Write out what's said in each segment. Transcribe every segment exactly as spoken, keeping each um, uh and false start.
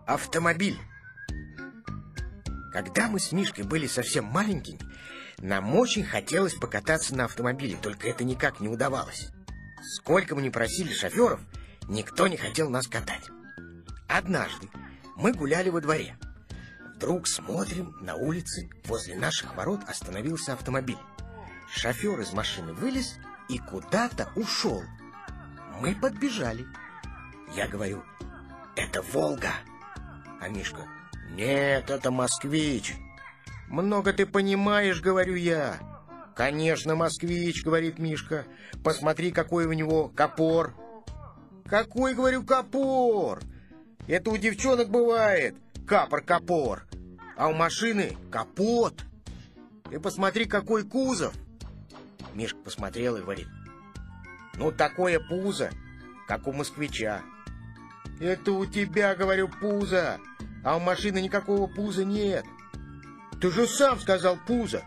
Автомобиль. Когда мы с Мишкой были совсем маленькими, нам очень хотелось покататься на автомобиле, только это никак не удавалось. Сколько мы ни просили шоферов, никто не хотел нас катать. Однажды мы гуляли во дворе. Вдруг смотрим, на улице возле наших ворот остановился автомобиль. Шофер из машины вылез и куда-то ушел. Мы подбежали. Я говорю: это Волга. А Мишка: нет, это Москвич. Много ты понимаешь, говорю я. Конечно, Москвич, говорит Мишка. Посмотри, какой у него капор. Какой, говорю, капор? Это у девчонок бывает капор-капор, а у машины капот. Ты посмотри, какой кузов. Мишка посмотрел и говорит: ну, такое пузо, как у москвича. Это у тебя, говорю, пузо, а у машины никакого пуза нет. Ты же сам сказал пузо.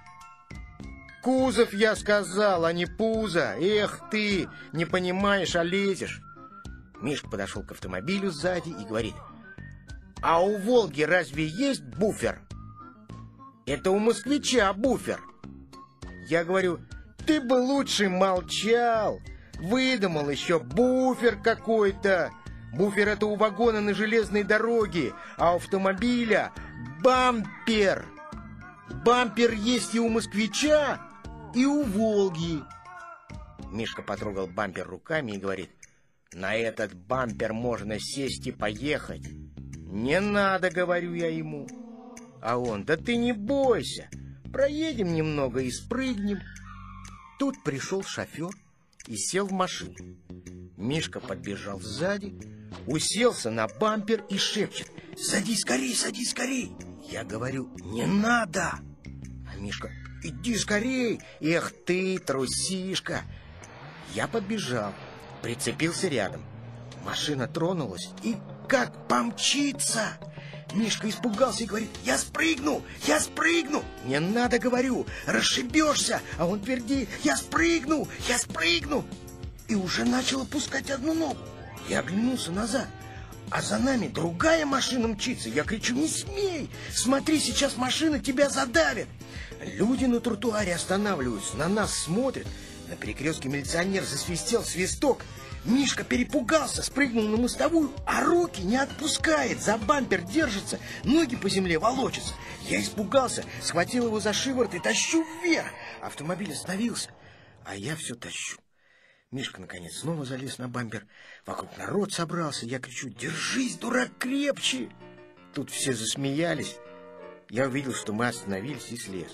Кузов я сказал, а не пузо. Эх ты, не понимаешь, а лезешь. Мишка подошел к автомобилю сзади и говорит: а у Волги разве есть буфер? Это у москвича буфер. Я говорю: ты бы лучше молчал. Выдумал еще буфер какой-то. Буфер — это у вагона на железной дороге, а у автомобиля бампер. Бампер есть и у москвича, и у Волги. Мишка потрогал бампер руками и говорит: на этот бампер можно сесть и поехать. Не надо, говорю я ему. А он: да ты не бойся, проедем немного и спрыгнем. Тут пришел шофер и сел в машину. Мишка подбежал сзади, уселся на бампер и шепчет: садись скорей, садись скорей. Я говорю: не надо. А Мишка: иди скорей. Эх ты, трусишка. Я подбежал, прицепился рядом. Машина тронулась и как помчится. Мишка испугался и говорит: я спрыгну, я спрыгну. Не надо, говорю, расшибешься. А он твердит: я спрыгну, я спрыгну. И уже начал опускать одну ногу. Я оглянулся назад, а за нами другая машина мчится. Я кричу: не смей, смотри, сейчас машина тебя задавит. Люди на тротуаре останавливаются, на нас смотрят. На перекрестке милиционер засвистел свисток. Мишка перепугался, спрыгнул на мостовую, а руки не отпускает, за бампер держится, ноги по земле волочатся. Я испугался, схватил его за шиворот и тащу вверх. Автомобиль остановился, а я все тащу. Мишка, наконец, снова залез на бампер. Вокруг народ собрался. Я кричу: держись, дурак, крепче. Тут все засмеялись. Я увидел, что мы остановились, и слез.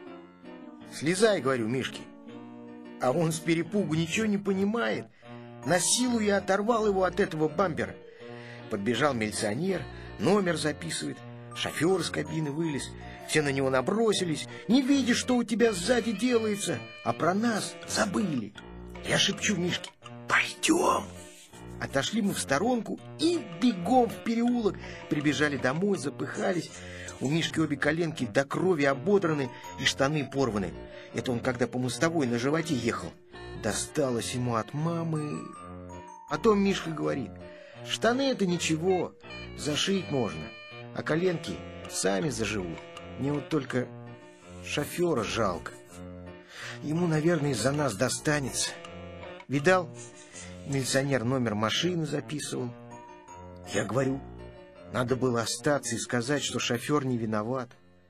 Слезай, говорю Мишке. А он с перепугу ничего не понимает. На силу я оторвал его от этого бампера. Подбежал милиционер, номер записывает. Шофер из кабины вылез. Все на него набросились. Не видишь, что у тебя сзади делается. А про нас забыли. Я шепчу Мишке: пойдем. Отошли мы в сторонку и бегом в переулок. Прибежали домой, запыхались. У Мишки обе коленки до крови ободраны и штаны порваны. Это он когда по мостовой на животе ехал. Досталось ему от мамы. Потом Мишка говорит: штаны — это ничего, зашить можно, а коленки сами заживут. Мне вот только шофера жалко. Ему, наверное, из-за нас достанется. Видал, милиционер номер машины записывал. Я говорю: надо было остаться и сказать, что шофер не виноват.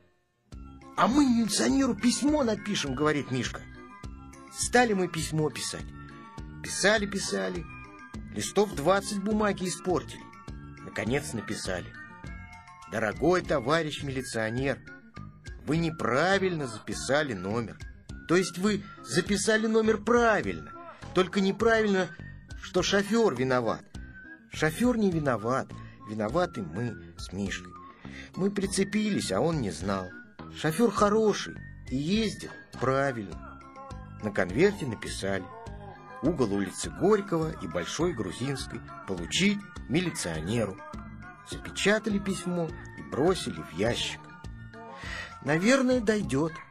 А мы милиционеру письмо напишем, говорит Мишка. Стали мы письмо писать. Писали, писали. Листов двадцать бумаги испортили. Наконец написали: дорогой товарищ милиционер, вы неправильно записали номер. То есть вы записали номер правильно, только неправильно, что шофер виноват. Шофер не виноват, виноваты мы с Мишкой. Мы прицепились, а он не знал. Шофер хороший и ездит правильно. На конверте написали: угол улицы Горького и Большой Грузинской, получить милиционеру. Запечатали письмо и бросили в ящик. Наверное, дойдет.